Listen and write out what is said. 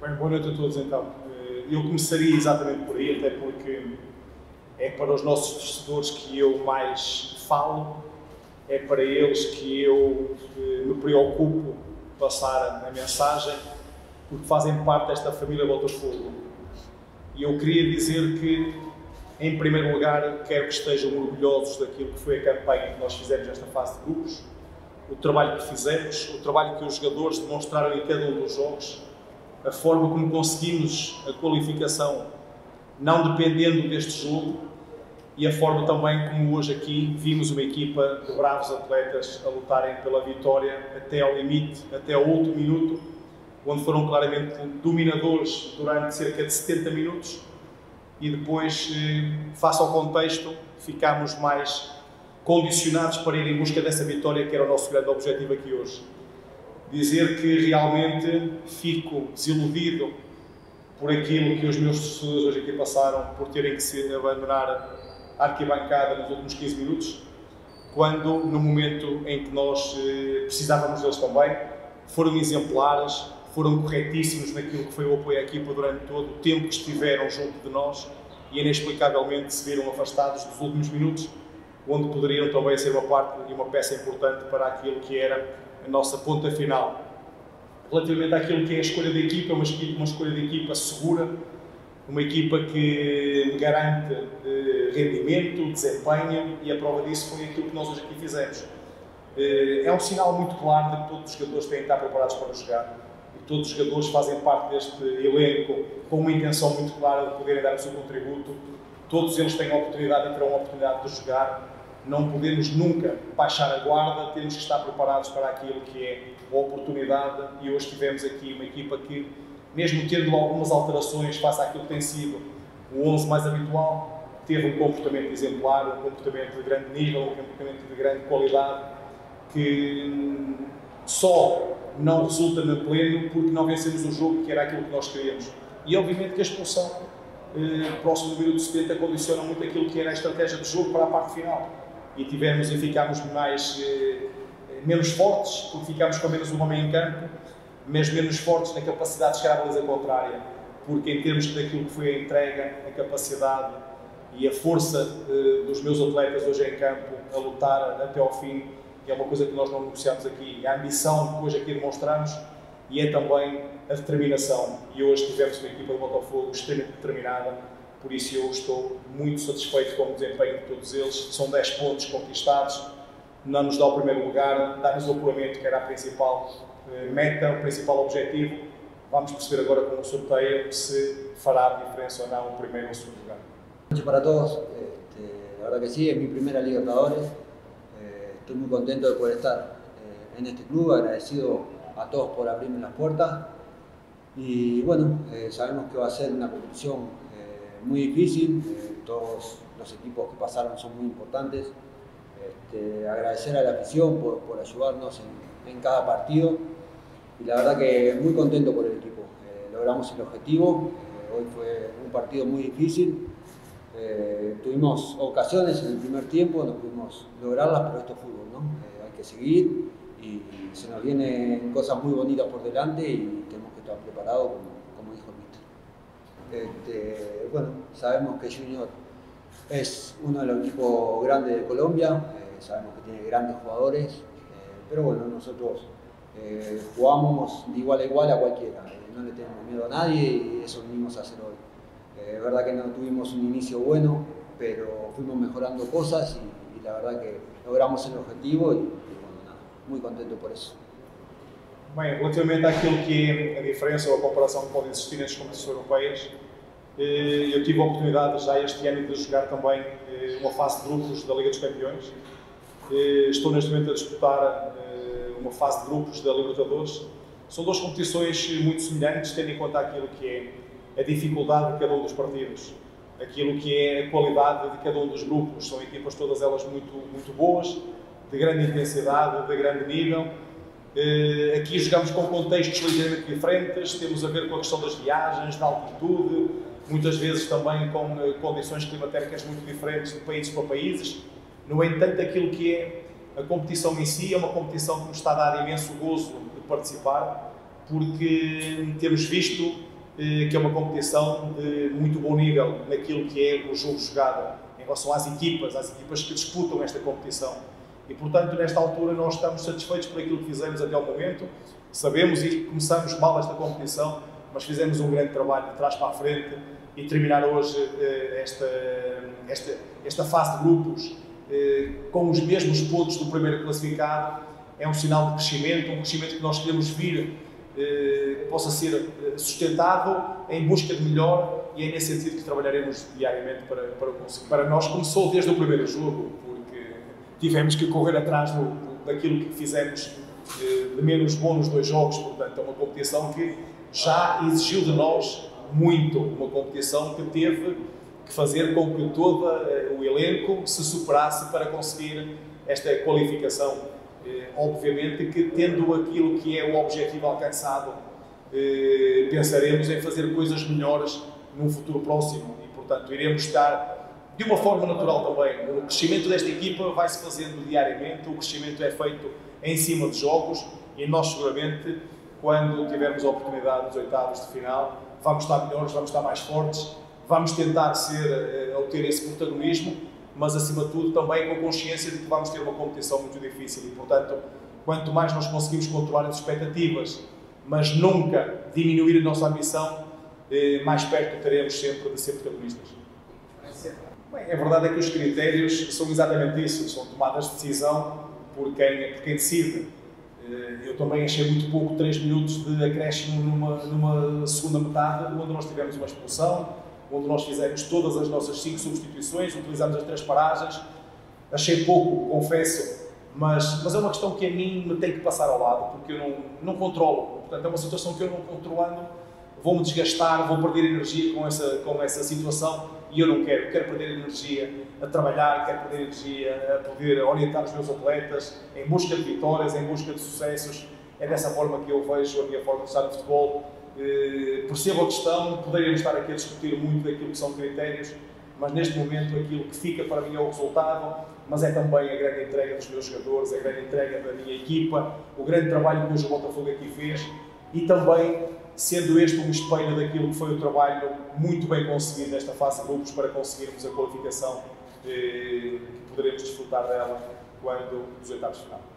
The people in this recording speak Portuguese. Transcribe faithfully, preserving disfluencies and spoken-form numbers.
Bem, boa noite a todos então. Eu começaria exatamente por aí, até porque é para os nossos torcedores que eu mais falo, é para eles que eu me preocupo passar a mensagem, porque fazem parte desta família Botafogo. E eu queria dizer que, em primeiro lugar, quero que estejam orgulhosos daquilo que foi a campanha que nós fizemos nesta fase de grupos, o trabalho que fizemos, o trabalho que os jogadores demonstraram em cada um dos jogos, a forma como conseguimos a qualificação não dependendo deste jogo e a forma também como hoje aqui vimos uma equipa de bravos atletas a lutarem pela vitória até ao limite, até ao último minuto, onde foram claramente dominadores durante cerca de setenta minutos e depois, face ao contexto, ficámos mais condicionados para ir em busca dessa vitória que era o nosso grande objetivo aqui hoje. Dizer que realmente fico desiludido por aquilo que os meus torcedores hoje aqui passaram, por terem que se abandonar a arquibancada nos últimos quinze minutos, quando no momento em que nós eh, precisávamos deles também, foram exemplares, foram corretíssimos naquilo que foi o apoio à equipa durante todo o tempo que estiveram junto de nós e inexplicavelmente se viram afastados dos últimos minutos, onde poderiam também ser uma parte e uma peça importante para aquilo que era a nossa ponta final. Relativamente àquilo que é a escolha da equipa, uma escolha, uma escolha de equipa segura, uma equipa que garante eh, rendimento, desempenho, e a prova disso foi aquilo que nós hoje aqui fizemos. Eh, é um sinal muito claro de que todos os jogadores têm que estar preparados para jogar, e todos os jogadores fazem parte deste elenco com uma intenção muito clara de poderem dar o seu contributo. Todos eles têm a oportunidade e terão a oportunidade de jogar. Não podemos nunca baixar a guarda, temos que estar preparados para aquilo que é a oportunidade, e hoje tivemos aqui uma equipa que, mesmo tendo algumas alterações face àquilo que tem sido o onze mais habitual, teve um comportamento exemplar, um comportamento de grande nível, um comportamento de grande qualidade, que só não resulta no pleno porque não vencemos o jogo, que era aquilo que nós queríamos. E obviamente que a expulsão, eh, próximo do minuto setenta, condiciona muito aquilo que era a estratégia de jogo para a parte final. E tivemos e ficámos mais, eh, menos fortes, porque ficámos com menos um homem em campo, mas menos fortes na capacidade de chegar à baliza contrária, porque em termos daquilo que foi a entrega, a capacidade e a força eh, dos meus atletas hoje em campo a lutar até ao fim, é uma coisa que nós não negociamos aqui, a ambição que hoje aqui demonstramos e é também a determinação. E hoje tivemos uma equipa de Botafogo extremamente determinada. Por isso eu estou muito satisfeito com o desempenho de todos eles. São dez pontos conquistados, não nos dá o primeiro lugar, dá-nos o apuramento, que era a principal eh, meta, o principal objetivo. Vamos perceber agora com o sorteio se fará diferença ou não o primeiro ou o segundo lugar. Buenas noches para todos. Este, la verdad que sí, es mi primera Libertadores. Eh, estoy muy contento de poder estar eh, en este club, agradecido a todos por abrirme las puertas. Y bueno, eh, sabemos que va a ser una competición muy difícil, eh, todos los equipos que pasaron son muy importantes. Este, agradecer a la afición por, por ayudarnos en, en cada partido y la verdad que muy contento por el equipo. Eh, logramos el objetivo, eh, hoy fue un partido muy difícil, eh, tuvimos ocasiones en el primer tiempo, no pudimos lograrlas, pero esto es fútbol, ¿no? Eh, hay que seguir y, y se nos vienen cosas muy bonitas por delante y tenemos que estar preparados como, como dijo el míster. Este, bueno, sabemos que Junior es uno de los equipos grandes de Colombia, eh, sabemos que tiene grandes jugadores, eh, pero bueno, nosotros eh, jugamos de igual a igual a cualquiera, eh, no le tenemos miedo a nadie y eso venimos a hacer hoy. Es eh, verdad que no tuvimos un inicio bueno, pero fuimos mejorando cosas y, y la verdad que logramos el objetivo y, y bueno, nada, muy contento por eso. Bem, relativamente àquilo que é a diferença ou a comparação que pode existir nas competições europeias, eu tive a oportunidade já este ano de jogar também uma fase de grupos da Liga dos Campeões. Estou neste momento a disputar uma fase de grupos da Libertadores. São duas competições muito semelhantes, tendo em conta aquilo que é a dificuldade de cada um dos partidos, aquilo que é a qualidade de cada um dos grupos. São equipas todas elas muito, muito boas, de grande intensidade, de grande nível. Uh, aqui jogamos com contextos ligeiramente diferentes, temos a ver com a questão das viagens, da altitude, muitas vezes também com uh, condições climatéricas muito diferentes de países para países. No entanto, aquilo que é a competição em si é uma competição que nos está a dar imenso gozo de participar, porque temos visto que é uma competição de muito bom nível naquilo que é o jogo jogado em relação às equipas, às equipas que disputam esta competição. E, portanto, nesta altura nós estamos satisfeitos por aquilo que fizemos até o momento. Sabemos e começamos mal esta competição, mas fizemos um grande trabalho de trás para a frente e terminar hoje esta, esta, esta fase de grupos com os mesmos pontos do primeiro classificado é um sinal de crescimento, um crescimento que nós queremos vir que possa ser sustentado em busca de melhor, e é nesse sentido que trabalharemos diariamente para, para conseguir. Para nós começou desde o primeiro jogo, porque tivemos que correr atrás do, daquilo que fizemos de, de menos bom nos dois jogos, portanto é uma competição que já exigiu de nós muito, uma competição que teve que fazer com que todo o elenco se superasse para conseguir esta qualificação. Obviamente que, tendo aquilo que é o objetivo alcançado, pensaremos em fazer coisas melhores num futuro próximo e, portanto, iremos estar de uma forma natural também. O crescimento desta equipa vai-se fazendo diariamente, o crescimento é feito em cima de jogos e nós, seguramente, quando tivermos a oportunidade dos oitavos de final, vamos estar melhores, vamos estar mais fortes, vamos tentar ser, obter esse protagonismo, mas acima de tudo também com a consciência de que vamos ter uma competição muito difícil e, portanto, quanto mais nós conseguimos controlar as expectativas, mas nunca diminuir a nossa ambição, mais perto teremos sempre de ser protagonistas. Bem, a verdade é que os critérios são exatamente isso, são tomadas de decisão por quem, por quem decide. Eu também achei muito pouco três minutos de acréscimo numa, numa segunda metade, onde nós tivemos uma expulsão, onde nós fizemos todas as nossas cinco substituições, utilizamos as três paragens. Achei pouco, confesso, mas, mas é uma questão que a mim me tem que passar ao lado, porque eu não, não controlo. Portanto, é uma situação que eu não controlando, vou-me desgastar, vou perder energia com essa, com essa situação e eu não quero. Quero perder energia a trabalhar, quero perder energia a poder orientar os meus atletas em busca de vitórias, em busca de sucessos. É dessa forma que eu vejo a minha forma de estar no futebol. Eh, percebo a questão, poderíamos estar aqui a discutir muito daquilo que são critérios, mas neste momento aquilo que fica para mim é o resultado, mas é também a grande entrega dos meus jogadores, a grande entrega da minha equipa, o grande trabalho que hoje o Botafogo aqui fez e também sendo este um espelho daquilo que foi o trabalho muito bem conseguido nesta fase de grupos para conseguirmos a qualificação eh, que poderemos desfrutar dela quando dos oitavos de final.